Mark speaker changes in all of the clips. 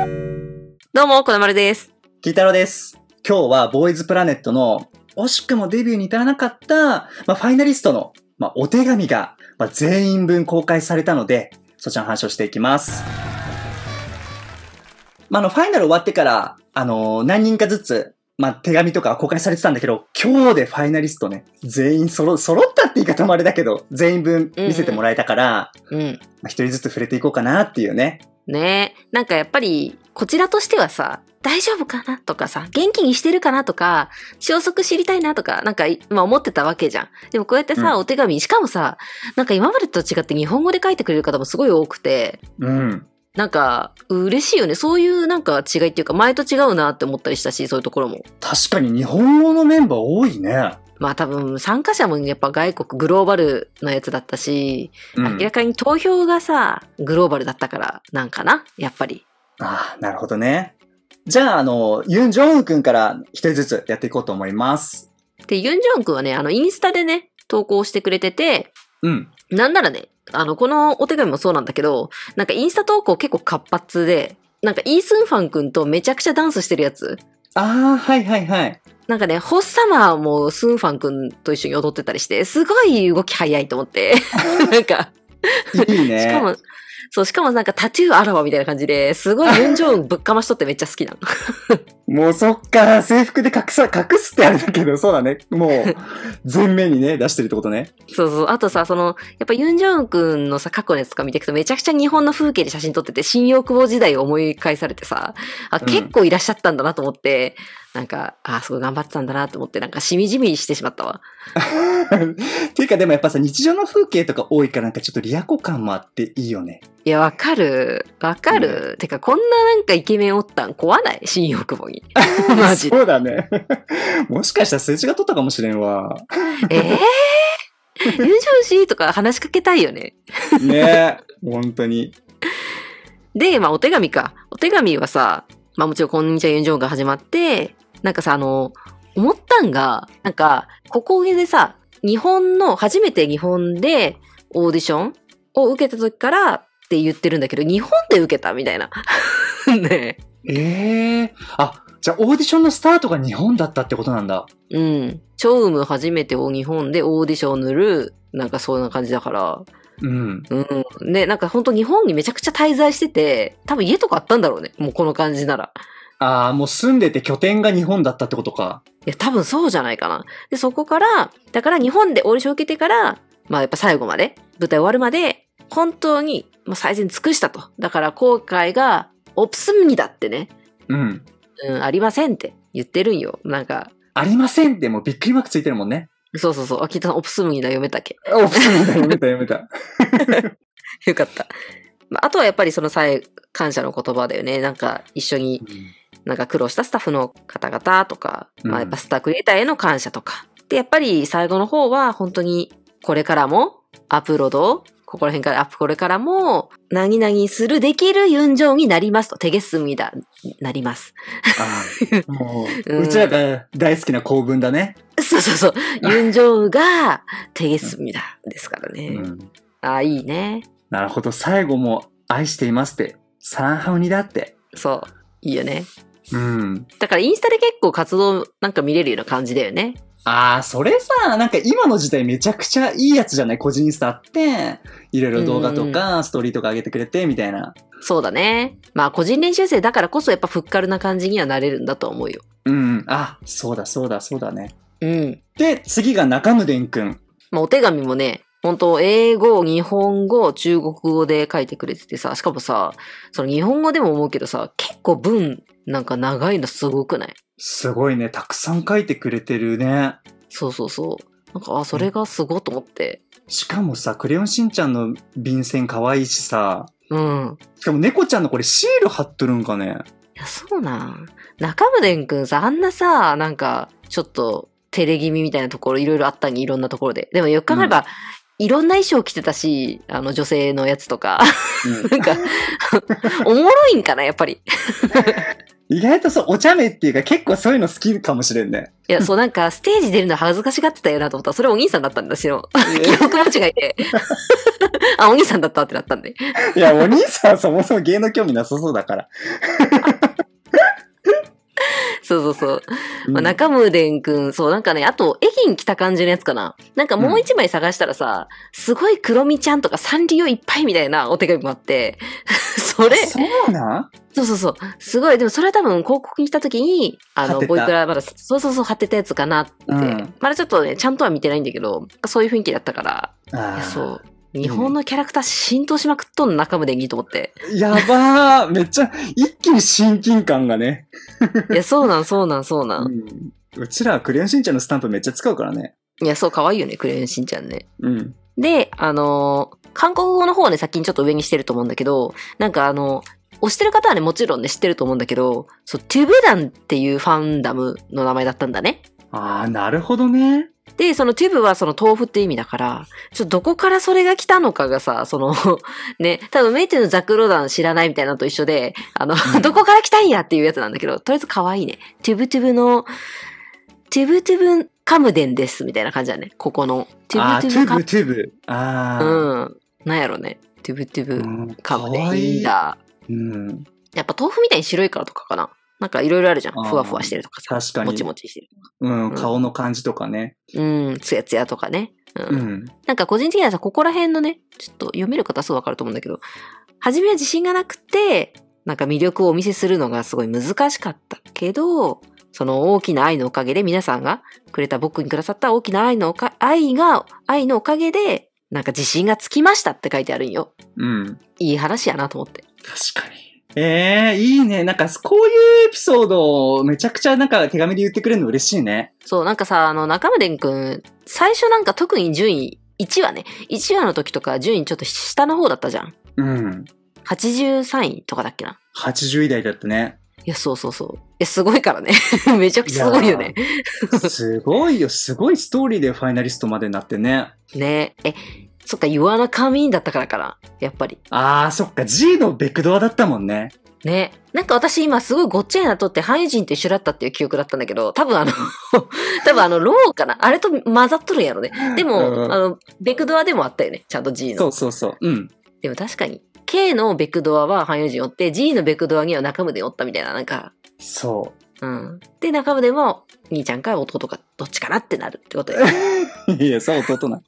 Speaker 1: どうも、このまるです。
Speaker 2: キイタロです。今日はボーイズプラネットの惜しくもデビューに至らなかった、ファイナリストの、お手紙が、全員分公開されたので、そちらの話をしていきます。ファイナル終わってから、何人かずつ、手紙とか公開されてたんだけど、今日でファイナリストね、全員揃ったって言い方もあれだけど、全員分見せてもらえたから、一人ずつ触れていこうかなっていうね。
Speaker 1: ねえ、なんかやっぱり、こちらとしてはさ、大丈夫かなとかさ、元気にしてるかなとか、消息知りたいなとか、なんか、思ってたわけじゃん。でもこうやってさ、お手紙、しかもさ、なんか今までと違って日本語で書いてくれる方もすごい多くて、なんか、嬉しいよね。そういうなんか違いっていうか、前と違うなって思ったりしたし、そういうところも。
Speaker 2: 確かに日本語のメンバー多いね。
Speaker 1: 多分参加者もやっぱ外国グローバルのやつだったし、明らかに投票がさ、グローバルだったからなんかなやっぱり。
Speaker 2: ああ、なるほどね。じゃあ、ユン・ジョンウン君から一人ずつやっていこうと思います。
Speaker 1: で、ユン・ジョンウン君はね、インスタでね、投稿してくれてて、なんならね、このお手紙もそうなんだけど、なんかインスタ投稿結構活発で、なんかイースンファン君とめちゃくちゃダンスしてるやつ。
Speaker 2: ああ、はいはいはい。
Speaker 1: なんかね、ホッサマーもスンファン君と一緒に踊ってたりして、すごい動き早いと思って。なんか、
Speaker 2: いいね。
Speaker 1: しかもなんかタトゥーあらわみたいな感じで、すごいユンジョンぶっかましとってめっちゃ好きなの。
Speaker 2: もうそっか、制服で隠すってあれだけど、そうだね。もう、全面にね、出してるってことね。
Speaker 1: そう。あとさ、やっぱユンジョンくんのさ、過去のやつとか見ていくとめちゃくちゃ日本の風景で写真撮ってて、新大久保時代を思い返されてさ、結構いらっしゃったんだなと思って、なんか、すごい頑張ってたんだなと思って、なんかしみじみしてしまったわ。
Speaker 2: っていうかでもやっぱさ、日常の風景とか多いからなんかちょっとリアコ感もあっていいよね。
Speaker 1: いや、わかる。てか、こんななんかイケメンおったん怖ない新大久保に。マジで。
Speaker 2: そうだね。もしかしたら数字が取ったかもしれんわ。
Speaker 1: ユンジョン氏とか話しかけたいよね。
Speaker 2: ねえ、本当に。
Speaker 1: で、お手紙か。お手紙はさ、もちろんこんにちはユンジョンが始まって、なんかさ、思ったんが、なんか、ここでさ、初めて日本でオーディションを受けた時からって言ってるんだけど、日本で受けたみたいな。ね
Speaker 2: え。じゃあオーディションのスタートが日本だったってことなんだ。
Speaker 1: チョウム初めて日本でオーディションを塗る、なんかそんな感じだから。で、なんか本当日本にめちゃくちゃ滞在してて、多分家とかあったんだろうね。もうこの感じなら。
Speaker 2: もう住んでて拠点が日本だったってことか。
Speaker 1: いや、多分そうじゃないかな。で、そこから、だから日本でオーディション受けてから、やっぱ最後まで、舞台終わるまで、本当に、最善尽くしたと。だから後悔が、オプスミだってね。ありませんって言ってるんよ。なんか。
Speaker 2: ありませんってもうびっくりマークついてるもんね。
Speaker 1: そう。きっとオプスミだ、読めたっけ。
Speaker 2: オプスミだ、読めた。
Speaker 1: よかった。あとはやっぱりその感謝の言葉だよね。なんか一緒に、なんか苦労したスタッフの方々とか、やっぱスタークリエイターへの感謝とか。で、やっぱり最後の方は本当にこれからもアップロード、これからも何々するできるユンジョンになりますと。手げすみだ、なります。
Speaker 2: もう、うちらが大好きな構文だね。
Speaker 1: そう。ユンジョンが手げすみだですからね。いいね。
Speaker 2: なるほど。最後も愛していますって。サランハウニだって。
Speaker 1: そう。いいよね。だからインスタで結構活動なんか見れるような感じだよね。
Speaker 2: それさ、なんか今の時代めちゃくちゃいいやつじゃない？個人インスタって、いろいろ動画とかストーリーとか上げてくれてみたいな。
Speaker 1: そうだね。個人練習生だからこそやっぱふっかるな感じにはなれるんだと思うよ。
Speaker 2: そうだね。
Speaker 1: で、
Speaker 2: 次が中村くん。
Speaker 1: お手紙もね、本当英語、日本語、中国語で書いてくれててさ、しかもさ、その日本語でも思うけどさ、結構文なんか長いのすごくない？
Speaker 2: すごいね。たくさん書いてくれてるね。
Speaker 1: そう。なんか、それがすごいと思って。
Speaker 2: しかもさ、クレヨンしんちゃんの便箋可愛いしさ。しかも猫ちゃんのこれシール貼っとるんかね。
Speaker 1: いや、そうなん。中村くんさ、あんなさ、なんか、ちょっと、照れ気味みたいなところいろいろあったに、いろんなところで。でもよく考えれば、いろんな衣装着てたし、女性のやつとか。なんか、おもろいんかな、やっぱり。
Speaker 2: 意外とそう、お茶目っていうか結構そういうの好きかもしれんね。
Speaker 1: いや、そうなんか、ステージ出るの恥ずかしがってたよなと思ったら、それお兄さんだったんだしの。記憶間違いで。お兄さんだったってなったんで。
Speaker 2: いや、お兄さんはそもそも芸能興味なさそうだから。
Speaker 1: そうそうそう。
Speaker 2: うん
Speaker 1: まあ、中村伝くん、そうなんかね、あと、駅に来た感じのやつかな。なんかもう一枚探したらさ、すごい黒みちゃんとかサンリオいっぱいみたいなお手紙もあって、それ、
Speaker 2: そうなん
Speaker 1: そうそうそう。すごい。でもそれは多分広告に来た時に、
Speaker 2: 貼ってた
Speaker 1: ボイクラまだ、そうそうそう貼ってたやつかなって。
Speaker 2: うん
Speaker 1: まだちょっとね、ちゃんとは見てないんだけど、そういう雰囲気だったから、いや、
Speaker 2: あ
Speaker 1: そう。日本のキャラクター浸透しまくっとんの中村いいと思って。
Speaker 2: ーやばー。めっちゃ、一気に親近感がね。
Speaker 1: いや、そうなん、そうなん、そうなん。
Speaker 2: うちらはクレヨンしんちゃんのスタンプめっちゃ使うからね。
Speaker 1: いや、そう、可愛いよね、クレヨンしんちゃんね。
Speaker 2: うん。
Speaker 1: で、韓国語の方はね、先にちょっと上にしてると思うんだけど、なんか押してる方はね、もちろんね、知ってると思うんだけど、そう、トゥブダンっていうファンダムの名前だったんだね。
Speaker 2: ああ、なるほどね。
Speaker 1: で、そのトゥブはその豆腐って意味だから、ちょっとどこからそれが来たのかがさ、ね、多分メイティのザクロダン知らないみたいなのと一緒で、どこから来たんやっていうやつなんだけど、とりあえず可愛いね。トゥブトゥブの、トゥブトゥブカムデンです、みたいな感じだね。ここの。ト
Speaker 2: ああ、トゥ
Speaker 1: ゥブトゥブカム
Speaker 2: ブトゥブ。ああ。
Speaker 1: うん。なんやろね。トゥブトゥブカムデンいいんだ。
Speaker 2: うん。
Speaker 1: やっぱ豆腐みたいに白いからとかかな。なんかいろいろあるじゃん。
Speaker 2: あー
Speaker 1: ふわふわしてるとかさ。
Speaker 2: 確かに
Speaker 1: もちもちしてるとか。
Speaker 2: うん、顔の感じとかね。
Speaker 1: うん、つやつやとかね。
Speaker 2: うん。
Speaker 1: なんか個人的にはさ、ここら辺のね、ちょっと読める方はすぐわかると思うんだけど、初めは自信がなくて、なんか魅力をお見せするのがすごい難しかったけど、その大きな愛のおかげで皆さんがくれた僕にくださった大きな愛のおかげで、なんか自信がつきましたって書いてあるんよ。
Speaker 2: うん。
Speaker 1: いい話やなと思って。
Speaker 2: 確かに。いいね。なんか、こういうエピソードをめちゃくちゃなんか手紙で言ってくれるの嬉しいね。
Speaker 1: そう、なんかさ、中村くん、最初なんか特に順位、1話ね、1話の時とか順位ちょっと下の方だったじゃん。
Speaker 2: うん。
Speaker 1: 83位とかだっけな。
Speaker 2: 80位台だったね。
Speaker 1: いや、そうそうそう。いや、すごいからね。めちゃくちゃすごいよね。
Speaker 2: すごいよ。すごいストーリーでファイナリストまでなってね。
Speaker 1: ねそっか、You wanna come in だったからかな。やっぱり。
Speaker 2: あー、そっか。G のベクドアだったもんね。
Speaker 1: ね。なんか私今すごいごっちゃになっとって、俳優陣と一緒だったっていう記憶だったんだけど、多分ローかなあれと混ざっとるんやろね。でも、ベクドアでもあったよね。ちゃんと G の。
Speaker 2: そうそうそう。うん。
Speaker 1: でも確かに、K のベクドアは俳優陣おって、G のベクドアには中村おったみたいな、なんか。
Speaker 2: そ
Speaker 1: うん。で、中村も、兄ちゃんか弟か、どっちかなってなるってことよ。
Speaker 2: う。いや、そう弟な。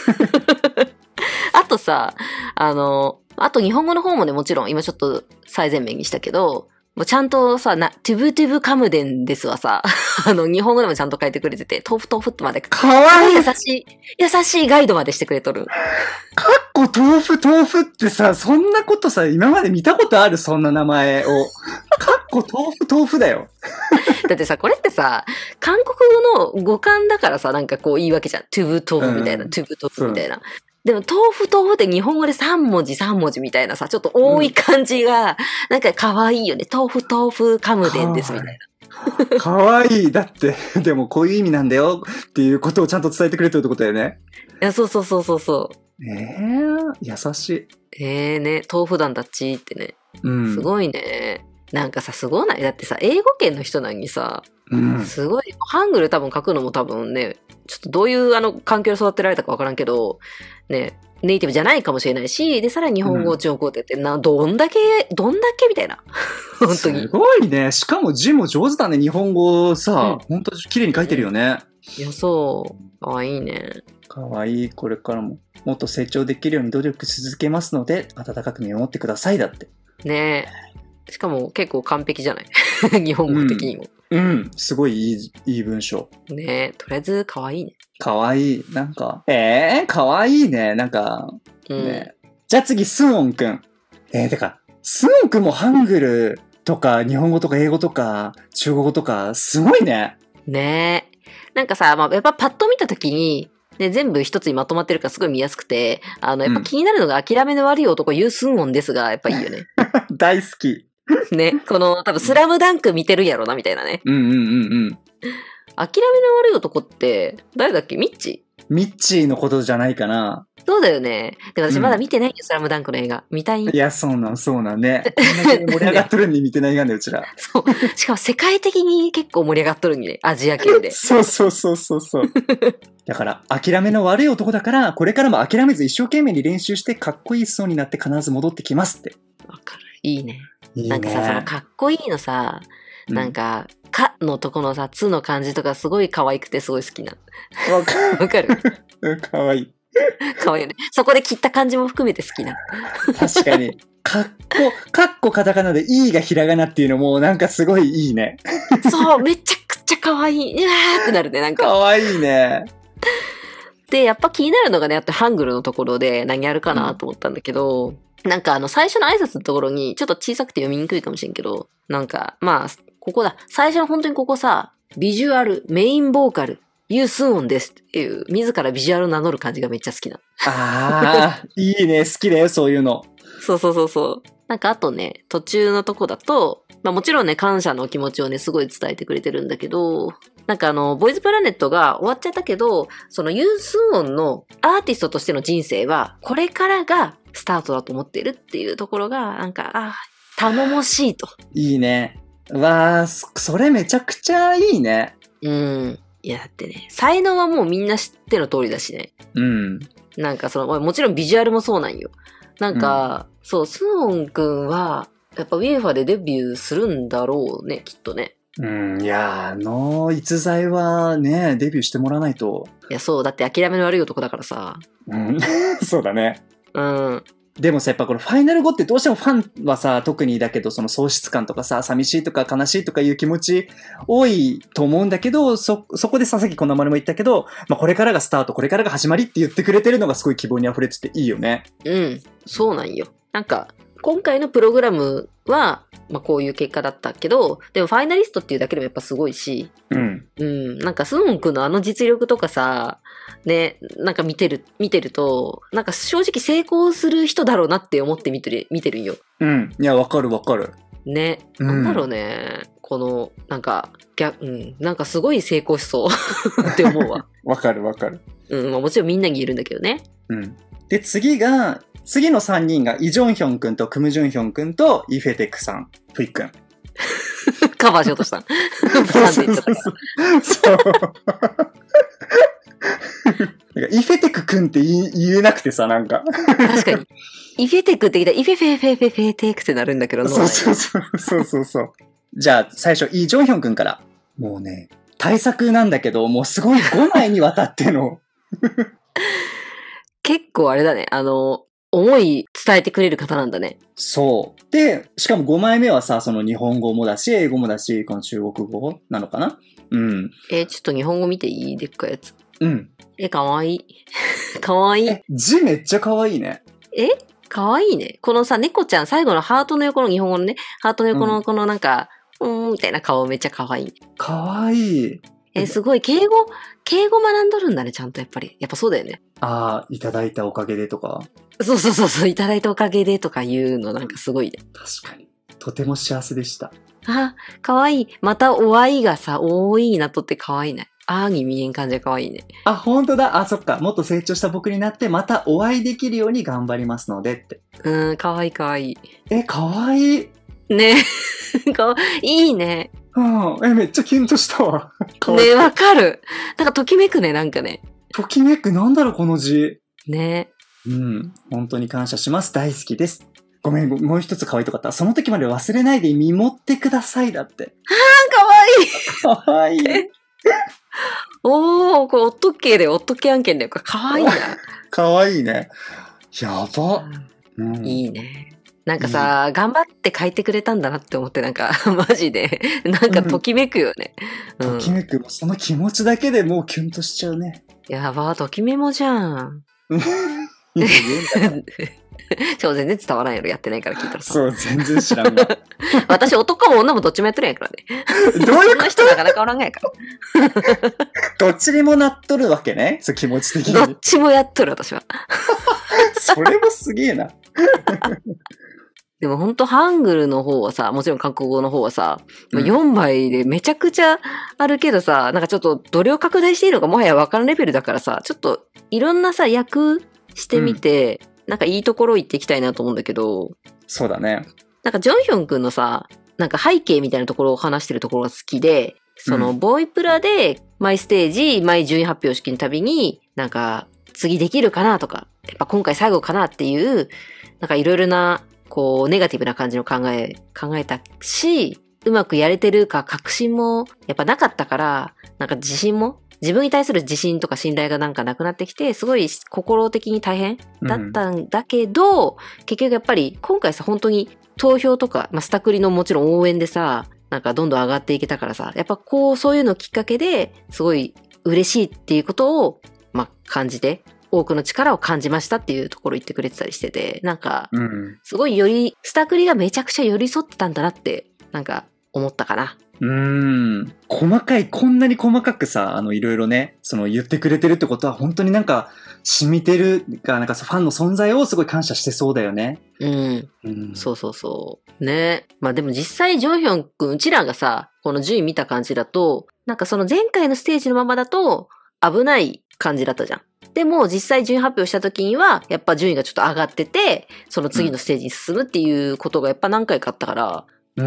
Speaker 1: あとさ、あと日本語の方もね、もちろん今ちょっと最前面にしたけど、もうちゃんとさ、トゥブトゥブカムデンですわさ、日本語でもちゃんと書いてくれてて、豆腐ってまで、
Speaker 2: かわいい。
Speaker 1: 優しいガイドまでしてくれとる。
Speaker 2: 豆腐ってさ、そんなことさ、今まで見たことあるそんな名前を。豆腐だよ。
Speaker 1: だってさ、これってさ、韓国語の語感だからさ、なんかこう言い訳じゃん。トゥブ豆腐みたいな、トゥブ豆腐みたいな。でも、豆腐って日本語で3文字みたいなさ、ちょっと多い感じが、なんか可愛いよね。豆腐カムデンですみたいな。
Speaker 2: かわいい。だって、でもこういう意味なんだよっていうことをちゃんと伝えてくれてるってことだよね。
Speaker 1: いや、そう。
Speaker 2: 優しい。
Speaker 1: ね、豆腐団だっちってね。
Speaker 2: うん。
Speaker 1: すごいね。なんかさ、すごないだってさ、英語圏の人なのにさ、すごい、ハングル多分書くのも多分ね、ちょっとどういう環境で育てられたかわからんけど、ね、ネイティブじゃないかもしれないし、で、さらに日本語、中国語って言って、どんだけみたいな。本当に。
Speaker 2: すごいね。しかも字も上手だね。日本語さ、本当綺麗に書いてるよね。
Speaker 1: いや、そう。かわいいね。
Speaker 2: かわいい。これからももっと成長できるように努力し続けますので、温かく見守ってくださいだって。
Speaker 1: ねえ。しかも結構完璧じゃない日本語的にも。
Speaker 2: すごいいい文章。
Speaker 1: ねえ、とりあえず可愛いね。
Speaker 2: かわいい。なんか、かわいいね。なんか、ね。じゃあ次、スンオンくん。てか、スンオンくんもハングルとか、日本語とか英語とか、中国語とか、すごいね。
Speaker 1: ねえ。なんかさ、まあ、やっぱパッと見たときに、ね、全部一つにまとまってるからすごい見やすくて、やっぱ気になるのが諦めの悪い男、ユースンオンですが、やっぱいいよね。
Speaker 2: 大好き。
Speaker 1: ね、この、多分スラムダンク見てるやろな、みたいなね。諦めの悪い男って、誰だっけミッチ
Speaker 2: ミッチーのことじゃないかな。
Speaker 1: そうだよね。で、私まだ見てないよ、スラムダンクの映画。見たい。
Speaker 2: いや、そうなんね。こんだけ盛り上がっとるのに見てないがんね、うちら。
Speaker 1: そう。しかも世界的に結構盛り上がっとるんね、アジア圏で。
Speaker 2: そう。だから、諦めの悪い男だから、これからも諦めず一生懸命に練習して、かっこいいそうになって必ず戻ってきますって。
Speaker 1: わかる。いいね。
Speaker 2: いいね。
Speaker 1: なんかさ、そのかっこいいのさ、なんか、かのとこのさ、つの感じとかすごい可愛くてすごい好きな。
Speaker 2: わか
Speaker 1: わかる
Speaker 2: る。かわいい。
Speaker 1: 可愛いよね。そこで切った感じも含めて好きな。
Speaker 2: 確かに。かっこカタカナでいいがひらがなっていうのもなんかすごいいいね。
Speaker 1: そう、めちゃくちゃ可愛い。うわーってなるね、なんか。
Speaker 2: かわいいね。
Speaker 1: で、やっぱ気になるのがね、あとハングルのところで何やるかなと思ったんだけど、なんか最初の挨拶のところに、ちょっと小さくて読みにくいかもしれんけど、なんか、まあ、ここだ。最初の本当にここさ、ビジュアル、メインボーカル、ユースンオンですっていう、自らビジュアルを名乗る感じがめっちゃ好きな。
Speaker 2: ああ、いいね。好きだよ、そういうの。
Speaker 1: そうそうそうそう。なんかあとね、途中のとこだと、まあもちろんね、感謝の気持ちをね、すごい伝えてくれてるんだけど、なんかボイズプラネットが終わっちゃったけど、そのユースンオンのアーティストとしての人生は、これからがスタートだと思ってるっていうところが、なんか、頼もしいと。
Speaker 2: いいね。わあ、それめちゃくちゃいいね。
Speaker 1: うん。いや、だってね、才能はもうみんな知っての通りだしね。
Speaker 2: うん。
Speaker 1: なんかもちろんビジュアルもそうなんよ。なんか、そう、スンオンくんは、やっぱウィーファでデビューするんだろうね、きっとね。
Speaker 2: うん、いや、逸材はね、デビューしてもらわないと。
Speaker 1: いや、そう、だって諦めの悪い男だからさ。
Speaker 2: うん、そうだね。
Speaker 1: うん。
Speaker 2: でもさ、やっぱこのファイナル5ってどうしてもファンはさ、特にだけど、その喪失感とかさ、寂しいとか悲しいとかいう気持ち多いと思うんだけど、そこでさっきこんなまるも言ったけど、まあこれからがスタート、これからが始まりって言ってくれてるのがすごい希望に溢れてていいよね。
Speaker 1: うん。そうなんよ。なんか、今回のプログラムは、まあこういう結果だったけど、でもファイナリストっていうだけでもやっぱすごいし、
Speaker 2: うん。
Speaker 1: うん。なんかスンオンくんの実力とかさ、ね、なんか見てると、なんか正直成功する人だろうなって思って見てるんよ。
Speaker 2: うん。いや、わかるわかる。
Speaker 1: ね。なんだろうね。この、なんか、なんかすごい成功しそうって思うわ。
Speaker 2: わかるわかる。
Speaker 1: うん、まあもちろんみんなに言えるんだけどね。
Speaker 2: うん。で、次の3人がイ・ジョンヒョンくんとクム・ジュンヒョンくんとイ・フェテクさん、フイくん。
Speaker 1: カバーしようとしたん。なんで言っちゃったか
Speaker 2: そう。なんかイ・フェテクくんって言えなくてさ、なんか。
Speaker 1: 確かに。イフェテクって言ったら、イフェフェフェフェフェテクってなるんだけど、
Speaker 2: そうそう。じゃあ、最初、イ・ジョンヒョンくんから。もうね、大作なんだけど、もうすごい5枚にわたっての。
Speaker 1: 結構あれだね。思い伝えてくれる方なんだね。
Speaker 2: そう。で、しかも5枚目はさ、その日本語もだし、英語もだし、この中国語なのかな。うん。
Speaker 1: ちょっと日本語見ていい？でっかいやつ。
Speaker 2: うん。
Speaker 1: かわいい。かわいい。
Speaker 2: 字めっちゃかわいいね。
Speaker 1: かわいいね。このさ、猫ちゃん、最後のハートの横の日本語のね、ハートの横のこのなんか、みたいな顔めっちゃかわいい。
Speaker 2: かわいい。
Speaker 1: すごい、敬語学んどるんだね、ちゃんとやっぱり。やっぱそうだよね。
Speaker 2: ああ、いただいたおかげでとか。
Speaker 1: そう、いただいたおかげでとか言うのなんかすごいね。
Speaker 2: 確かに。とても幸せでした。
Speaker 1: かわいい。またお愛がさ、多いなとってかわいいね。に見えん感じがかわいいね。
Speaker 2: あ、ほんとだ。そっか。もっと成長した僕になって、またお会いできるように頑張りますのでって。
Speaker 1: かわいいかわいい。
Speaker 2: かわいい。
Speaker 1: ねいいね。
Speaker 2: めっちゃキュンとしたわ。
Speaker 1: ねわかる。なんかときめくね、なんかね。
Speaker 2: ときめく、なんだろう、この字。
Speaker 1: ね。
Speaker 2: うん。本当に感謝します。大好きです。ごめん、もう一つ可愛いとかった。その時まで忘れないで見守ってくださいだって。
Speaker 1: かわいい。
Speaker 2: かわいい。
Speaker 1: これ、オットケーで、オットケー案件だよ。これ、かわいいな。
Speaker 2: かわいいね。やば。
Speaker 1: いいね。なんかさ、頑張って書いてくれたんだなって思って、なんか、マジで、なんかときめくよね。
Speaker 2: ときめく。その気持ちだけでもうキュンとしちゃうね。
Speaker 1: やば、ときメモじゃん。全然伝わらんやろ、やってないから聞いたらさ。
Speaker 2: そう、全然知らんが。
Speaker 1: 私、男も女もどっちもやってるんやからね。
Speaker 2: どういうこと？そん
Speaker 1: な人なかなかおらんがやから。
Speaker 2: どっちにもなっとるわけね。そう、気持ち的に。
Speaker 1: どっちもやっとる、私は。
Speaker 2: それもすげえな。
Speaker 1: でもほんとハングルの方はさ、もちろん韓国語の方はさ、4枚でめちゃくちゃあるけどさ、なんかちょっとどれを拡大していいのかもはやわからんレベルだからさ、ちょっといろんなさ、訳してみて、なんかいいところ行っていきたいなと思うんだけど。
Speaker 2: そうだね。
Speaker 1: なんかジョンヒョンくんのさ、なんか背景みたいなところを話してるところが好きで、そのボイプラでマイステージ、マイ順位発表式のたびに、なんか次できるかなとか、やっぱ今回最後かなっていう、なんかいろいろなこう、ネガティブな感じの考えたし、うまくやれてるか確信もやっぱなかったから、なんか自信も、自分に対する自信とか信頼がなんかなくなってきて、すごい心的に大変だったんだけど、結局やっぱり今回さ、本当に投票とか、スタクリのもちろん応援でさ、なんかどんどん上がっていけたからさ、やっぱこう、そういうのきっかけですごい嬉しいっていうことを、感じて、多くの力を感じましたっていうところ言ってくれてたりしてて、なんか、すごいより、スタクリがめちゃくちゃ寄り添ってたんだなって、なんか思ったかな。
Speaker 2: 細かい、こんなに細かくさ、いろいろね、言ってくれてるってことは本当になんか、染みてるが、なんかファンの存在をすごい感謝してそうだよね。
Speaker 1: そうそうそう。ね。でも実際、ジョンヒョン君、うちらがさ、この順位見た感じだと、なんかその前回のステージのままだと、危ない感じだったじゃん。でも実際順位発表した時には、やっぱ順位がちょっと上がってて、その次のステージに進むっていうことがやっぱ何回かあったから、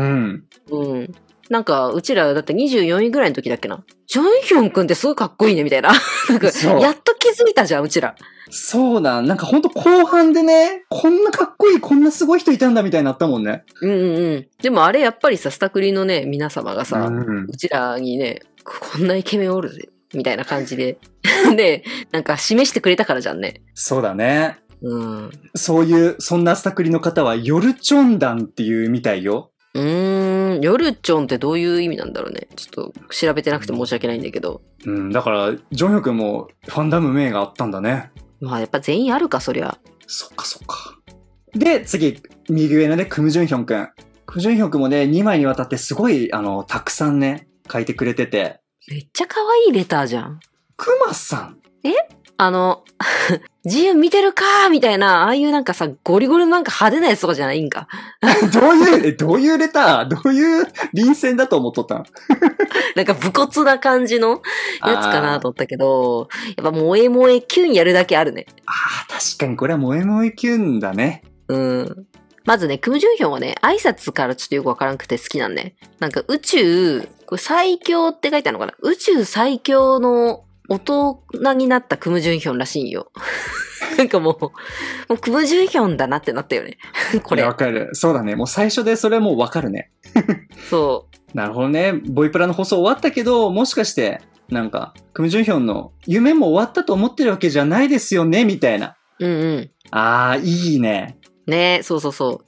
Speaker 1: なんか、うちらだって24位ぐらいの時だっけな。ジョンヒョン君ってすごいかっこいいね、みたいな。なんか、やっと気づいたじゃん、うちら。
Speaker 2: そうだ。なんかほんと後半でね、こんなかっこいい、こんなすごい人いたんだみたいになったもんね。
Speaker 1: でもあれやっぱりさ、スタクリのね、皆様がさ、うちらにね、こんなイケメンおるぜ。みたいな感じで。で、なんか示してくれたからじゃんね。
Speaker 2: そうだね。そんなスタクリの方は、ヨルチョンダンっていうみたいよ。
Speaker 1: ヨルチョンってどういう意味なんだろうね。ちょっと調べてなくて申し訳ないんだけど。
Speaker 2: だから、ジョンヒョン君もファンダム名があったんだね。
Speaker 1: やっぱ全員あるか、そりゃ。
Speaker 2: そっか。で、次、右上のね、クムジュンヒョン君。クムジュンヒョン君もね、2枚にわたってすごい、たくさんね、書いてくれてて。
Speaker 1: めっちゃ可愛いレターじゃん。
Speaker 2: クマさん。
Speaker 1: ジユン見てるかーみたいな、ああいうなんかさ、ゴリゴリのなんか派手なやつとかじゃないんか。
Speaker 2: どういうレターどういう便箋だと思っとったん
Speaker 1: なんか武骨な感じのやつかなと思ったけど、やっぱ萌え萌えキュンやるだけあるね。
Speaker 2: 確かにこれは萌え萌えキュンだね。
Speaker 1: まずね、クムジュンヒョンはね、挨拶からちょっとよくわからなくて好きなんね。なんか宇宙、これ最強って書いてあるのかな？宇宙最強の大人になったクムジュンヒョンらしいんよ。なんかもうクムジュンヒョンだなってなったよね。これ。
Speaker 2: わかる。そうだね。もう最初でそれもうわかるね。
Speaker 1: そう。
Speaker 2: なるほどね。ボイプラの放送終わったけど、もしかして、なんか、クムジュンヒョンの夢も終わったと思ってるわけじゃないですよね、みたいな。いいね。
Speaker 1: ね、そう。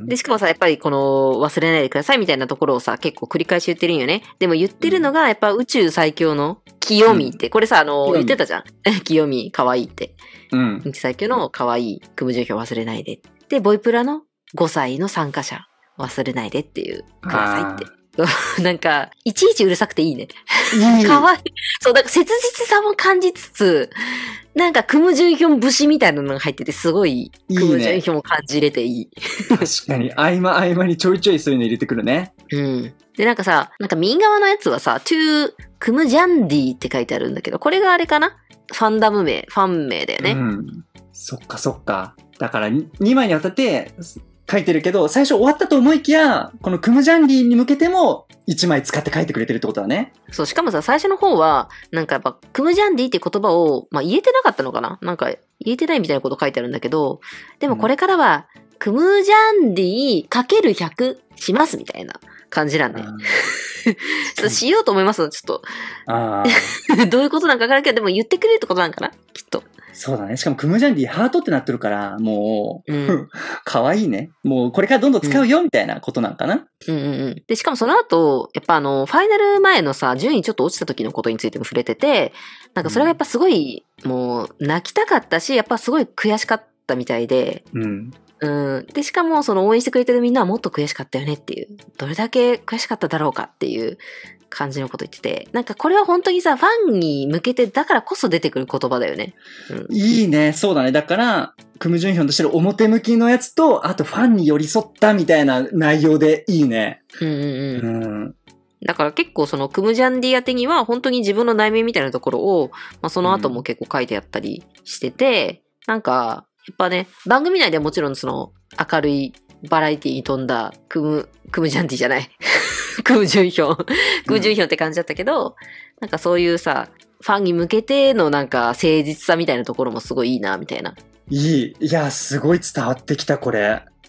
Speaker 1: で、しかもさ、やっぱりこの忘れないでくださいみたいなところをさ、結構繰り返し言ってるんよね。でも言ってるのが、やっぱ宇宙最強の清美って、これさ、言ってたじゃん。清美、可愛いって。宇宙最強の可愛いクムジュンヒョン忘れないで。で、ボイプラの5歳の参加者忘れないでっていうくださいって。なんか、いちいちうるさくていいね。可愛い。そう、なんか切実さも感じつつ、なんかクムジュンヒョン節みたいなのが入ってて、すごい、クムジュンヒョンを感じれていい。
Speaker 2: 確かに、合間にちょいちょいそういうの入れてくるね。
Speaker 1: で、なんかさ、なんか右側のやつはさ、to クムジャンディって書いてあるんだけど、これがあれかな？ファンダム名、ファン名だよね。
Speaker 2: そっか。だから2枚にわたって、書いてるけど、最初終わったと思いきや、このクムジャンディに向けても1枚使って書いてくれてるってことだね。
Speaker 1: そう、しかもさ、最初の方は、なんかやっぱ、クムジャンディって言葉を、言えてなかったのかな？なんか、言えてないみたいなこと書いてあるんだけど、でもこれからは、クムジャンディかける100しますみたいな感じなんで。しようと思いますちょっと。どういうことなんかわからんけど、でも言ってくれるってことなんかなきっと。
Speaker 2: そうだね。しかもクムジャンディハートってなってるから、もう、かわいいね。もうこれからどんどん使うよ、みたいなことなんかな。
Speaker 1: で、しかもその後、やっぱファイナル前のさ、順位ちょっと落ちた時のことについても触れてて、なんかそれがやっぱすごい、もう泣きたかったし、やっぱすごい悔しかったみたいで、で、しかもその応援してくれてるみんなはもっと悔しかったよねっていう、どれだけ悔しかっただろうかっていう感じのこと言ってて、なんかこれは本当にさ、ファンに向けてだからこそ出てくる言葉だよね。
Speaker 2: いいね、そうだね。だから、クムジュンヒョンとしてる表向きのやつと、あとファンに寄り添ったみたいな内容でいいね。
Speaker 1: だから結構そのクムジャンディ宛てには本当に自分の内面みたいなところを、その後も結構書いてあったりしてて、なんか、やっぱね、番組内ではもちろんその明るいバラエティに富んだクムジャンディじゃない。クムジュンヒョン。クムジュンヒョンって感じだったけど、なんかそういうさ、ファンに向けてのなんか誠実さみたいなところもすごいいいな、みたいな。
Speaker 2: いや、すごい伝わってきた、これ。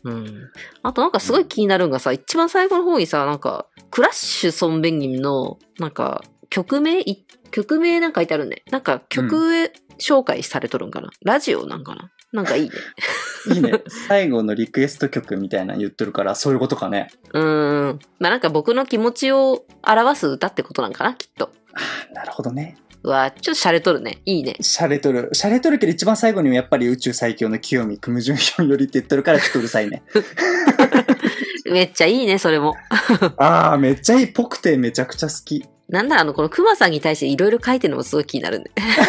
Speaker 1: うん。あとなんかすごい気になるんがさ、一番最後の方にさ、なんか、クラッシュソンベンギンの、なんか、曲名なんか書いてあるんで。なんか曲紹介されとるんかな、ラジオなんかな、なんかいいね。
Speaker 2: いいね。最後のリクエスト曲みたいなの言ってるから、そういうことかね。
Speaker 1: まあなんか僕の気持ちを表す歌ってことなんかな、きっと。
Speaker 2: なるほどね。
Speaker 1: うわ、ちょっとシャレとるね。いいね。
Speaker 2: シャレとるけど一番最後にもやっぱり宇宙最強の清見、クムジュンヒョンよりって言ってるからちょっとうるさいね。
Speaker 1: めっちゃいいね、それも。
Speaker 2: ああ、めっちゃいい。ぽくてめちゃくちゃ好き。
Speaker 1: なんだ、このクマさんに対していろいろ書いてるのもすごい気になるんで。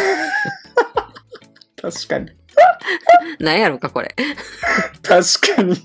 Speaker 2: 確かに。
Speaker 1: なんやろか、これ。
Speaker 2: 確かに。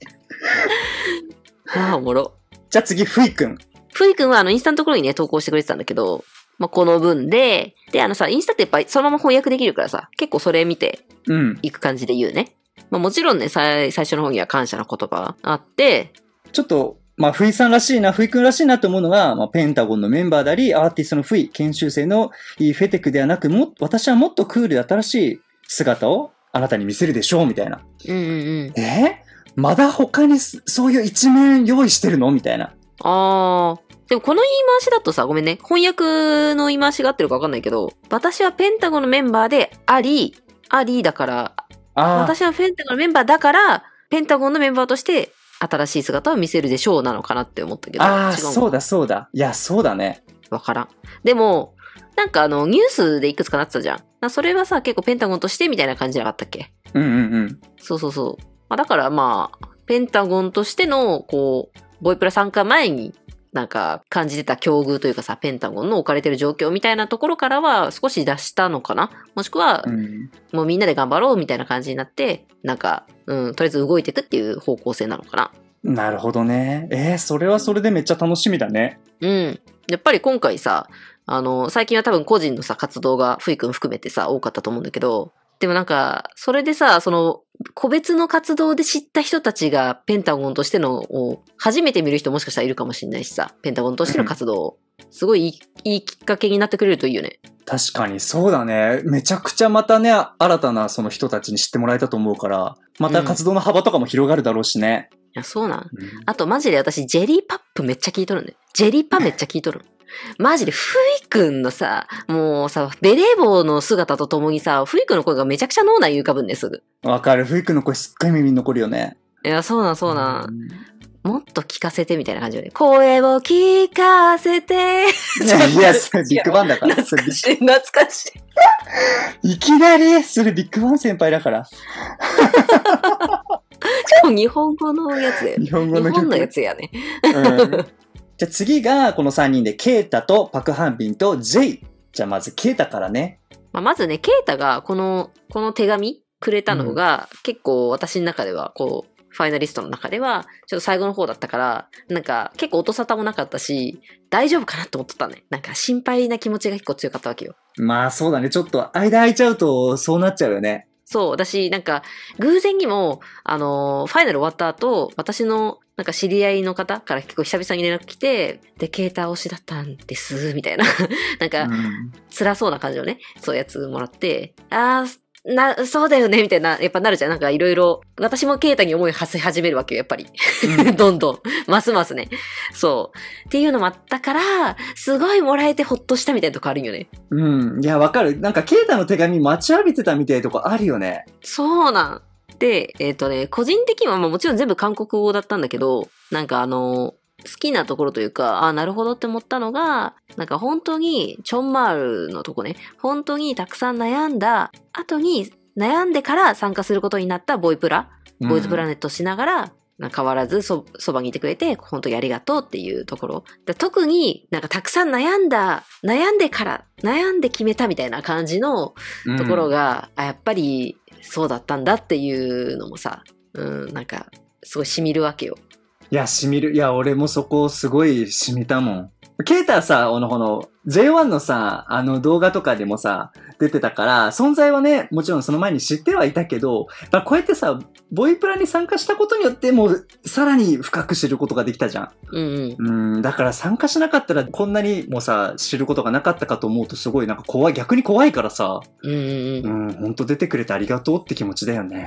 Speaker 1: ああ、おもろ。
Speaker 2: じゃあ次、ふいくん。
Speaker 1: ふいくんはインスタのところにね、投稿してくれてたんだけど、まあ、この文で、インスタってやっぱりそのまま翻訳できるからさ、結構それ見て、いく感じで言うね。まあもちろんね、最初の方には感謝の言葉あって、
Speaker 2: ちょっと、まあ、ふいさんらしいな、ふいくんらしいなと思うのが、まあ、ペンタゴンのメンバーであり、アーティストのふい、研修生のフェテクではなく、私はもっとクールで新しい姿をあなたに見せるでしょう、みたいな。まだ他にそういう一面用意してるのみたいな。
Speaker 1: あー。でもこの言い回しだとさ、ごめんね。翻訳の言い回しが合ってるかわかんないけど、私はペンタゴンのメンバーでありだから、私はペンタゴンのメンバーだから、ペンタゴンのメンバーとして新しい姿を見せるでしょうなのかなって思ったけど。
Speaker 2: ああ、そうだそうだ。いや、そうだね。
Speaker 1: わからん。でも、なんかニュースでいくつかなってたじゃん。それはさ、結構ペンタゴンとしてみたいな感じじゃなかったっけ？そうそうそう。まあ、だからまあ、ペンタゴンとしての、こう、ボイプラ参加前に、なんか感じてた境遇というかさ、ペンタゴンの置かれてる状況みたいなところからは少し出したのかな？もしくは、もうみんなで頑張ろうみたいな感じになって、なんか、とりあえず動いていくっていう方向性なのかな。
Speaker 2: なるほどね。それはそれでめっちゃ楽しみだね。
Speaker 1: やっぱり今回さ、最近は多分個人のさ、活動が、ふいくん含めてさ、多かったと思うんだけど、でもなんか、それでさ、個別の活動で知った人たちがペンタゴンとしてのを初めて見る人もしかしたらいるかもしれないしさ、ペンタゴンとしての活動をすごいいいきっかけになってくれるといいよね。
Speaker 2: 確かにそうだね。めちゃくちゃまたね、新たなその人たちに知ってもらえたと思うから、また活動の幅とかも広がるだろうしね。
Speaker 1: いや、そうなん。あとマジで私、ジェリーパップめっちゃ聞いとるんで。ジェリーパめっちゃ聞いとる。マジで、ふいくんのさ、もうさ、ベレー帽の姿とともにさ、ふいくんの声がめちゃくちゃ脳内浮かぶんですぐ。
Speaker 2: わかる。ふいくんの声すっごい耳に残るよね。
Speaker 1: いや、そうなん。もっと聞かせてみたいな感じよね。声を聞かせて。
Speaker 2: いや、それビッグバンだから。
Speaker 1: 懐かしい。
Speaker 2: いきなり、それビッグバン先輩だから。し
Speaker 1: かも日本語のやつだよ。日本のやつやね。
Speaker 2: じゃあ次が、この3人で、ケイタとパクハンビンとジェイ。じゃあまずケイタからね。
Speaker 1: まずね、ケイタがこの手紙くれたのが、結構私の中では、こう、ファイナリストの中では、ちょっと最後の方だったから、なんか結構音沙汰もなかったし、大丈夫かなと思ってたね。なんか心配な気持ちが結構強かったわけよ。
Speaker 2: まあそうだね。ちょっと間空いちゃうとそうなっちゃうよね。
Speaker 1: そう。私、なんか、偶然にも、ファイナル終わった後、私の、なんか知り合いの方から結構久々に連絡来て、で、ケータ推しだったんです、みたいな。なんか、辛そうな感じのね、そういうやつもらって、そうだよね、みたいな、やっぱなるじゃん。なんかいろいろ、私もケイタに思いを馳せ始めるわけよ、やっぱり。どんどん、ますますね。そう。っていうのもあったから、すごいもらえてほっとしたみたいなとこあるよね。
Speaker 2: いや、わかる。なんかケイタの手紙待ちわびてたみたいなとこあるよね。
Speaker 1: そうなん。で、個人的にはもちろん全部韓国語だったんだけど、なんか好きなところというか、なるほどって思ったのが、なんか本当に、チョンマールのとこね、本当にたくさん悩んだ後に、悩んでから参加することになったボイズプラネットしながら、変わらずそばにいてくれて、本当にありがとうっていうところ。特になんかたくさん悩んで決めたみたいな感じのところが、やっぱりそうだったんだっていうのもさ、なんかすごい染みるわけよ。
Speaker 2: いや、染みる。いや、俺もそこすごい染みたもん。ケイタはさ、この J1 のさ、動画とかでもさ、出てたから、存在はね、もちろんその前に知ってはいたけど、こうやってさ、ボイプラに参加したことによって、もう、さらに深く知ることができたじゃん。だから参加しなかったら、こんなにもさ、知ることがなかったかと思うと、すごいなんか逆に怖いからさ、ほんと出てくれてありがとうって気持ちだよね。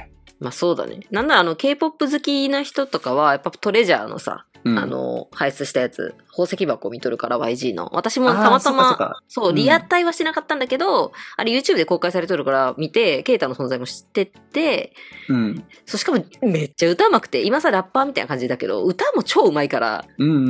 Speaker 1: まあそうだね。なんならK-POP 好きな人とかは、やっぱトレジャーのさ、排出したやつ、宝石箱を見とるから YG の。私もたまたま、そう、リアタイはしなかったんだけど、あれ YouTube で公開されとるから見て、ケイタの存在も知ってて、そう、しかもめっちゃ歌うまくて、今さラッパーみたいな感じだけど、歌も超うまいから、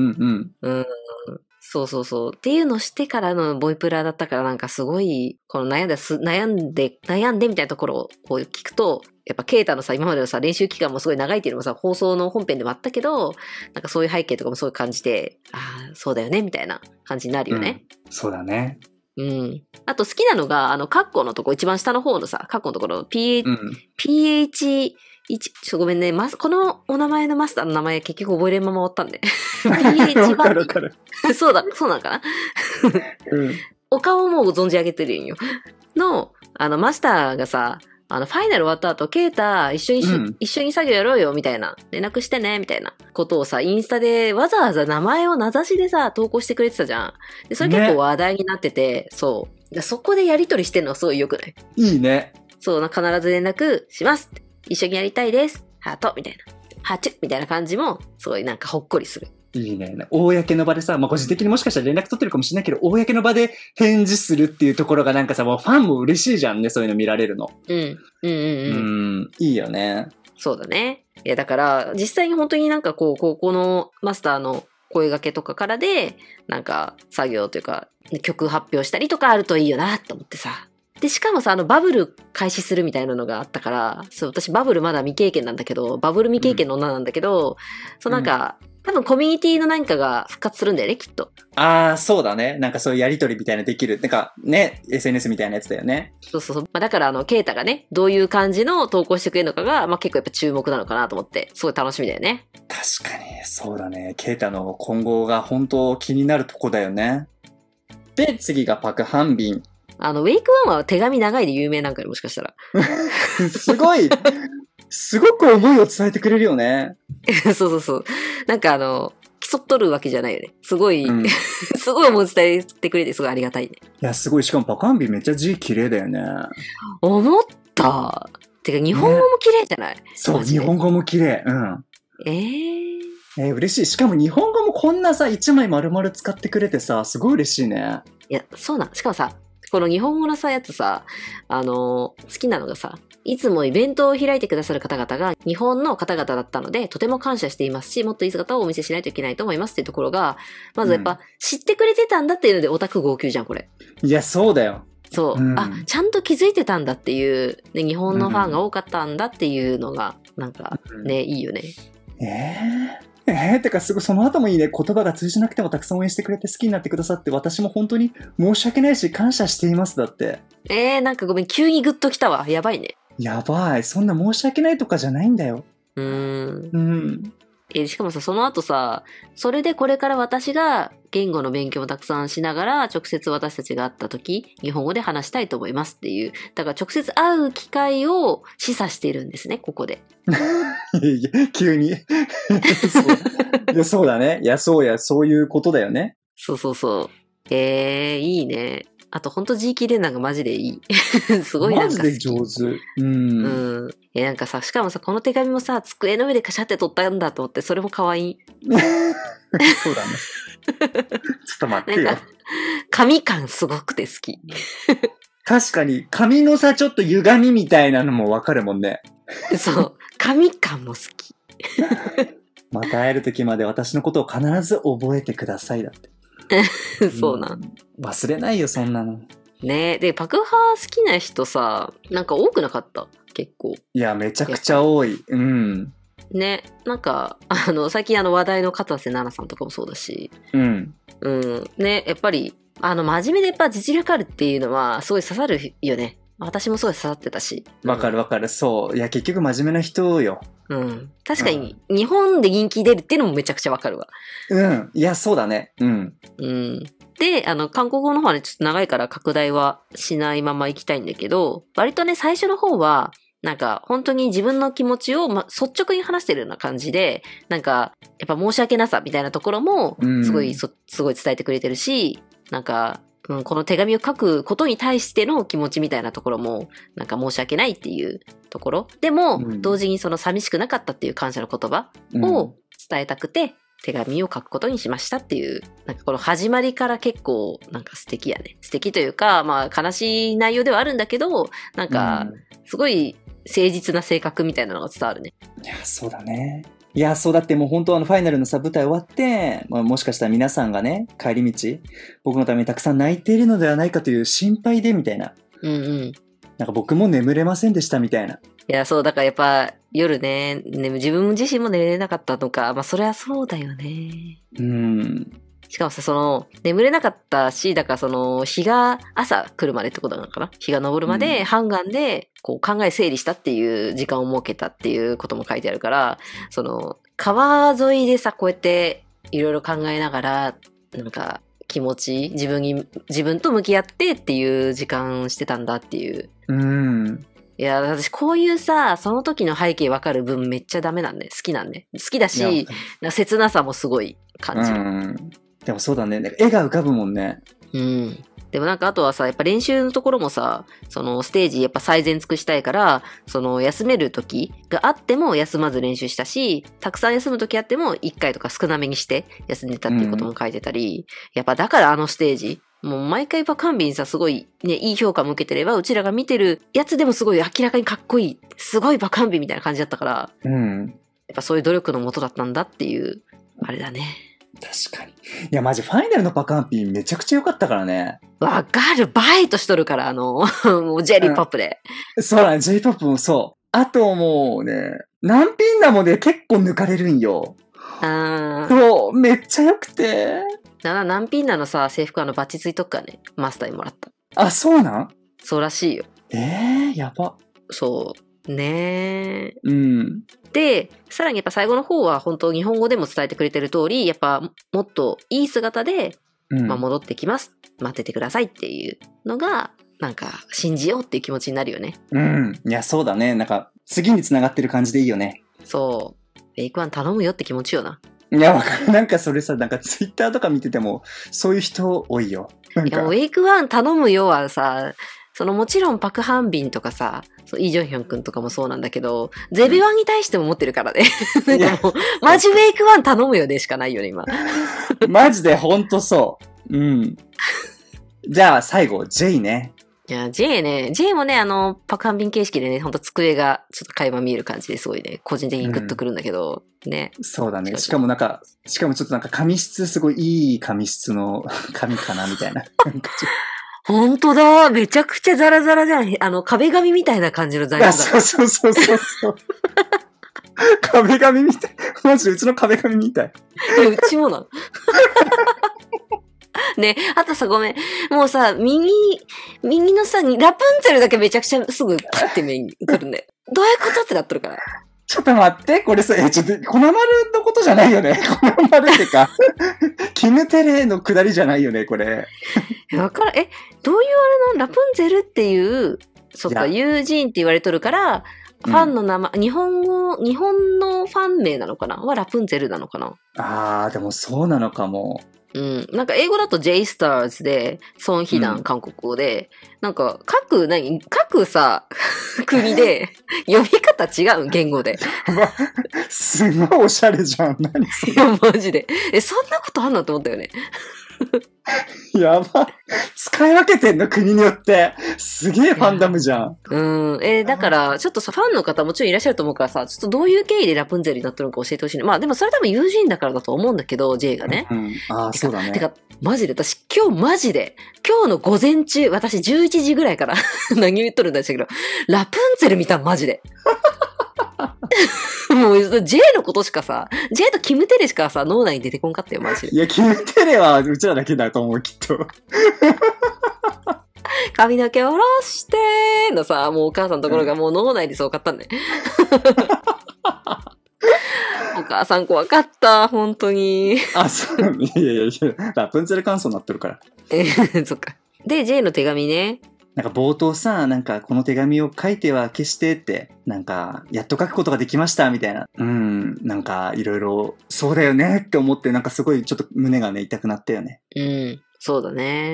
Speaker 1: そうそうそう。っていうのをしてからのボイプラだったからなんかすごい、この悩んでみたいなところを聞くと、やっぱケイタのさ、今までのさ、練習期間もすごい長いっていうのもさ、放送の本編でもあったけど、なんかそういう背景とかもすごい感じて、ああ、そうだよね、みたいな感じになるよね。
Speaker 2: そうだね。
Speaker 1: あと好きなのが、カッコのとこ、一番下の方のさ、カッコのところ、PH、ごめんね。このお名前のマスターの名前結局覚えれんまま終わったんで。
Speaker 2: わかるわかる。
Speaker 1: そうなのかなお顔も存じ上げてるんよ。マスターがさ、ファイナル終わった後、ケイタ、一緒に作業やろうよ、みたいな。連絡してね、みたいなことをさ、インスタでわざわざ名前を名指しでさ、投稿してくれてたじゃん。で、それ結構話題になってて、そう。そこでやりとりしてんのはすごい良くない？
Speaker 2: いいね。
Speaker 1: そう、必ず連絡しますって。一緒にやりたいです。ハートみたいな。ハチュみたいな感じも、すごいなんかほっこりする。
Speaker 2: いいね。公の場でさ、まあ、個人的にもしかしたら連絡取ってるかもしれないけど、公の場で返事するっていうところがなんかさ、もうファンも嬉しいじゃんね、そういうの見られるの。いいよね。
Speaker 1: そうだね。いや、だから、実際に本当になんかここのマスターの声掛けとかからで、なんか作業というか、曲発表したりとかあるといいよな、と思ってさ。で、しかもさ、バブル開始するみたいなのがあったから、そう、私バブルまだ未経験なんだけど、バブル未経験の女なんだけど、そうなんか、多分コミュニティの何かが復活するんだよね、きっと。
Speaker 2: ああ、そうだね。なんかそういうやりとりみたいなできる。なんかね、SNS みたいなやつだよね。
Speaker 1: そうそうそう。まあ、だからケイタがね、どういう感じの投稿してくれるのかが、まあ結構やっぱ注目なのかなと思って、すごい楽しみだよね。
Speaker 2: 確かに、そうだね。ケイタの今後が本当気になるとこだよね。で、次がパクハンビン。
Speaker 1: ウェイクワンは手紙長いで有名なんかね、もしかしたら。
Speaker 2: すごく思いを伝えてくれるよね。
Speaker 1: そう。なんか競っとるわけじゃないよね。すごい、すごい思い伝えてくれてすごいありがたいね。
Speaker 2: いや、すごい。しかもパクハンビンめっちゃ字綺麗だよね。
Speaker 1: 思った。てか日本語も綺麗じゃない？
Speaker 2: そう、日本語も綺麗。嬉しい。しかも日本語もこんなさ、一枚丸々使ってくれてさ、すごい嬉しいね。
Speaker 1: いや、そうなん。しかもさ、この日本語のさ、やつさ、好きなのがさ、いつもイベントを開いてくださる方々が日本の方々だったので、とても感謝していますし、もっといい姿をお見せしないといけないと思いますっていうところが、まずやっぱ、知ってくれてたんだっていうのでオタク号泣じゃん、これ。
Speaker 2: いや、そうだよ。
Speaker 1: そう。ちゃんと気づいてたんだっていう、ね、日本のファンが多かったんだっていうのが、なんか、ね、いいよね。
Speaker 2: てかすごいその後もいいね。言葉が通じなくてもたくさん応援してくれて好きになってくださって私も本当に申し訳ないし感謝していますだって。
Speaker 1: なんかごめん、急にグッときたわ。やばいね。
Speaker 2: やばい。そんな申し訳ないとかじゃないんだよ。
Speaker 1: しかもさ、その後さ、それでこれから私が言語の勉強をたくさんしながら、直接私たちが会った時、日本語で話したいと思いますっていう。だから直接会う機会を示唆しているんですね、ここで。
Speaker 2: いや急に。いや、そうだね。いや、そういうことだよね。
Speaker 1: そう。いいね。あと、ほんと G キレナがマジでいい。すごいなんか好き。
Speaker 2: マジで上手。
Speaker 1: なんかさ、しかもさ、この手紙もさ、机の上でカシャって取ったんだと思って、それも可愛い。
Speaker 2: そうだね。ちょっと待ってよ。なんか
Speaker 1: 紙感すごくて好き。
Speaker 2: 確かに、紙のさ、ちょっと歪みみたいなのもわかるもんね。
Speaker 1: そう。紙感も好き。
Speaker 2: また会える時まで私のことを必ず覚えてくださいだって。
Speaker 1: そうなん。
Speaker 2: 忘れないよ、そんなの。
Speaker 1: ねえ。で、パクハ好きな人さ、なんか多くなかった？結構。
Speaker 2: いや、めちゃくちゃ多い。
Speaker 1: ね。なんか、最近話題の片瀬奈々さんとかもそうだし。ね、やっぱり、真面目でやっぱ実力あるっていうのは、すごい刺さるよね。私もすごい刺さってたし。
Speaker 2: わかる。そう。いや、結局真面目な人よ。
Speaker 1: 確かに、日本で人気出るっていうのもめちゃくちゃわかるわ。
Speaker 2: いや、そうだね。
Speaker 1: で、韓国語の方はね、ちょっと長いから拡大はしないまま行きたいんだけど、割とね、最初の方は、なんか、本当に自分の気持ちを、率直に話してるような感じで、なんか、やっぱ申し訳なさみたいなところも、すごい伝えてくれてるし、なんか、 この手紙を書くことに対しての気持ちみたいなところも、なんか申し訳ないっていうところ。でも、同時にその寂しくなかったっていう感謝の言葉を伝えたくて、手紙を書くことにしましたっていう、なんかこの始まりから結構なんか素敵やね。素敵というか、まあ悲しい内容ではあるんだけど、なんか、すごい誠実な性格みたいなのが伝わるね。
Speaker 2: いや、そうだね。いや、そうだってもう本当ファイナルのさ、舞台終わって、まあ、もしかしたら皆さんがね、帰り道、僕のためにたくさん泣いているのではないかという心配で、みたいな。なんか僕も眠れませんでした、みたいな。
Speaker 1: いや、そう、だからやっぱ夜ね、自分自身も寝れなかったのか、まあそれはそうだよね。しかもさ、眠れなかったし、だから日が朝来るまでってことなのかな？日が昇るまで、ハンガンで、こう考え整理したっていう時間を設けたっていうことも書いてあるから、川沿いでさ、こうやっていろいろ考えながら、なんか気持ち、自分と向き合ってっていう時間してたんだっていう。いや、私こういうさ、その時の背景わかる分めっちゃダメなんで、好きなんで。好きだし、切なさもすごい感じる。
Speaker 2: でもそうだね。絵が浮かぶもんね。
Speaker 1: でもなんかあとはさ、やっぱ練習のところもさ、ステージやっぱ最善尽くしたいから、休める時があっても休まず練習したし、たくさん休む時あっても1回とか少なめにして休んでたっていうことも書いてたり、やっぱだからあのステージ、もう毎回パカンビンさ、すごいね、いい評価も受けてれば、うちらが見てるやつでもすごい明らかにかっこいい、すごいパカンビンみたいな感じだったから、やっぱそういう努力のもとだったんだっていう、あれだね。
Speaker 2: 確かに。いや、マジファイナルのパカンピンめちゃくちゃ良かったからね。
Speaker 1: わかる。バイトしとるから、もうジェリーポップで。
Speaker 2: そうだね、ジェリーポップもそう。あともうね、ナンピンナもね、結構抜かれるんよ。そう、めっちゃ良くて。
Speaker 1: ナンピンナのさ、制服バッチついとくからね。マスターにもらった。
Speaker 2: あ、そうなん？
Speaker 1: そうらしいよ。
Speaker 2: やば。
Speaker 1: そう。ねー。で、さらにやっぱ最後の方は本当日本語でも伝えてくれてる通り、やっぱもっといい姿で、戻ってきます。待っててくださいっていうのが、なんか信じようっていう気持ちになるよね。
Speaker 2: いや、そうだね。なんか次に繋がってる感じでいいよね。
Speaker 1: そう。ベイクワン頼むよって気持ちよな。
Speaker 2: いや、わかる。なんかそれさ、なんかツイッターとか見てても、そういう人多いよ。
Speaker 1: いや、ウェイクワン頼むよはさ、もちろんパクハンビンとかさ、イ・ジョンヒョン君とかもそうなんだけど、ゼビワンに対しても持ってるからね。なんかもう、マジウェイクワン頼むよでしかないよね、今。
Speaker 2: マジでほんとそう。じゃあ最後、J ね。
Speaker 1: いや、J もね、パクハンビン形式でね、ほんと机がちょっと垣間見える感じですごいね、個人的にグッとくるんだけど、ね。
Speaker 2: そうだね。しかもちょっとなんか髪質、すごいいい髪質の髪かな、みたいな。
Speaker 1: ほんとだ。めちゃくちゃザラザラじゃん。壁紙みたいな感じの材質だ。
Speaker 2: そう。壁紙みたい。マジでうちの壁紙みたい。
Speaker 1: うちもなの。ね、あとさ、ごめん。もうさ、右のさ、ラプンツェルだけめちゃくちゃすぐパッて目に来るね。どういうことってなっとるから。
Speaker 2: ちょっと待って、これさ、ちょっと、粉丸のことじゃないよね。粉丸ってか、キムテレの下りじゃないよね、これ。
Speaker 1: わからん、どういうあれのラプンツェルっていう、そっか、友人って言われとるから、ファンの名前、日本のファン名なのかなはラプンツェルなのかな？
Speaker 2: でもそうなのかも。
Speaker 1: なんか英語だと J スターズで、ソンヒダン韓国語で、なんか各さ、国で呼び方違う言語で。
Speaker 2: すごいおしゃれじゃん。何それ。
Speaker 1: いや、マジで。そんなことあんのって思ったよね。
Speaker 2: やば。使い分けてんの国によって。すげえファンダムじゃん。
Speaker 1: だから、ちょっとさ、ファンの方もちろんいらっしゃると思うからさ、ちょっとどういう経緯でラプンツェルになってるのか教えてほしいね。まあでもそれ多分友人だからだと思うんだけど、J がね。
Speaker 2: そうだね。
Speaker 1: てか、マジで、今日の午前中、私11時ぐらいから何言っとるんだしたけど、ラプンツェル見たんマジで。もう J のことしかさ、J とキムテレしかさ、脳内に出てこんかったよ、マジで。
Speaker 2: いや、キムテレはうちらだけだと思う、きっと。
Speaker 1: 髪の毛下ろしてーのさ、もうお母さんのところがもう脳内でそう買ったんだよ。お母さん怖かった、本当に。
Speaker 2: そう、いや、ラプンツェル感想になってるから。
Speaker 1: そっか。で、J の手紙ね。
Speaker 2: なんか冒頭さ、なんかこの手紙を書いては消してって、なんかやっと書くことができましたみたいな。なんかいろいろそうだよねって思って、なんかすごいちょっと胸がね痛くなったよね。
Speaker 1: そうだね。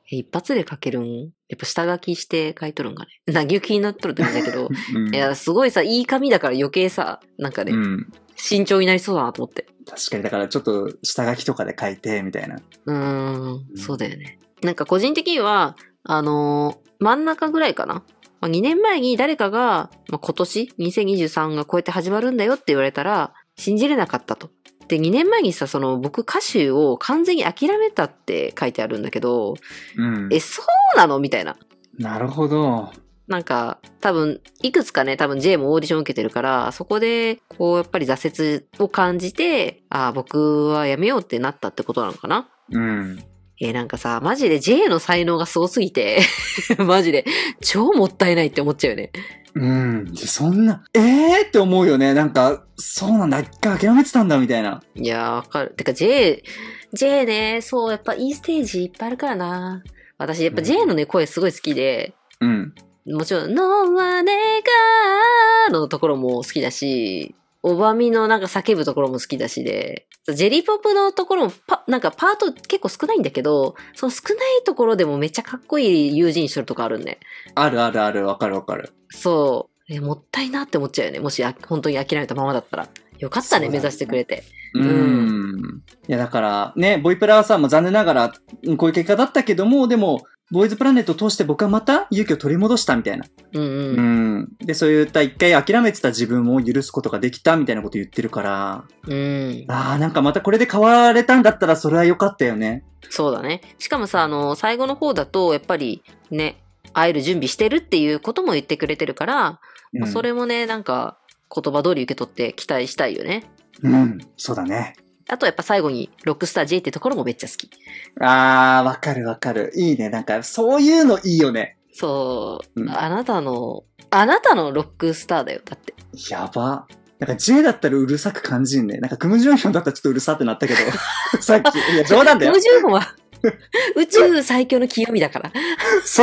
Speaker 1: 一発で書けるん？やっぱ下書きして書いとるんかね。何を気になっとるって感じだけど。いや、すごいさ、いい紙だから余計さ、なんかね、慎重になりそうだなと思って。
Speaker 2: 確かに、だからちょっと下書きとかで書いて、みたいな。
Speaker 1: そうだよね。なんか個人的には、真ん中ぐらいかな。2年前に誰かが、今年、2023がこうやって始まるんだよって言われたら、信じれなかったと。で、2年前にさ、僕歌手を完全に諦めたって書いてあるんだけど、そうなのみたいな。
Speaker 2: なるほど。
Speaker 1: なんか、多分、いくつかね、多分 J もオーディション受けてるから、そこで、こう、やっぱり挫折を感じて、僕はやめようってなったってことなのかな？なんかさ、マジで J の才能がすごすぎて、マジで、超もったいないって思っちゃうよね。
Speaker 2: そんな、って思うよね。なんか、そうなんだ、一回諦めてたんだ、みたいな。
Speaker 1: いやー、わかる。てか J ね、そう、やっぱいいステージいっぱいあるからな。私、やっぱ J のね、声すごい好きで、もちろん、ノワネガーのところも好きだし、オバミのなんか叫ぶところも好きだしで、ジェリーポップのところもなんかパート結構少ないんだけど、その少ないところでもめっちゃかっこいい友人してるとこあるんね。
Speaker 2: あるあるある、わかるわかる。
Speaker 1: そう。もったいなって思っちゃうよね。もし本当に諦めたままだったら。よかったね、目指してくれて。
Speaker 2: いやだからね、ボイプラはさ、残念ながらこういう結果だったけども、でも、ボーイズプラネットを通して僕はまた勇気を取り戻したみたいな。で、そういった一回諦めてた自分を許すことができたみたいなこと言ってるから。なんかまたこれで変われたんだったらそれは良かったよね。
Speaker 1: そうだね。しかもさ、最後の方だと、やっぱりね、会える準備してるっていうことも言ってくれてるから、それもね、なんか言葉通り受け取って期待したいよね。
Speaker 2: そうだね。
Speaker 1: あとやっぱ最後にロックスター J ってところもめっちゃ好き。
Speaker 2: わかるわかる。いいね。なんかそういうのいいよね。
Speaker 1: そう。あなたのロックスターだよ。だって。
Speaker 2: やば。なんか J だったらうるさく感じんね。なんかクムジュンヒョンだったらちょっとうるさってなったけど。さっき。いや、冗談だよ。
Speaker 1: クムジュンヒョンは宇宙最強の清みだから。
Speaker 2: そう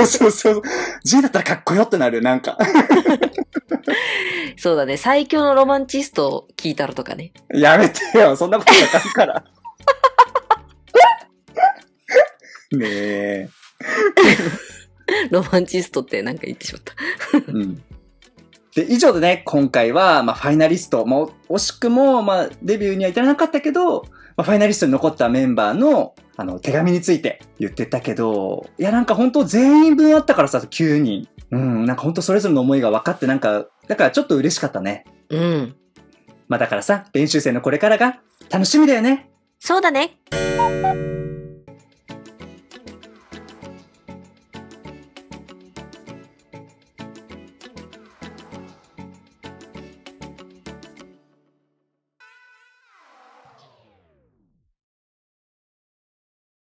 Speaker 2: 。J だったらかっこよってなる、なんか。
Speaker 1: そうだね。最強のロマンチスト聞いたらとかね。
Speaker 2: やめてよ。そんなことわかるから。ねえ。
Speaker 1: ロマンチストってなんか言ってしまった。
Speaker 2: で、以上でね、今回は、ファイナリスト、惜しくも、デビューには至らなかったけど、ファイナリストに残ったメンバーの、手紙について言ってたけど、いや、なんか本当全員分あったからさ、9人。なんか本当それぞれの思いが分かって、なんか、だからちょっと嬉しかったね。だからさ、練習生のこれからが楽しみだよね。
Speaker 1: そうだね。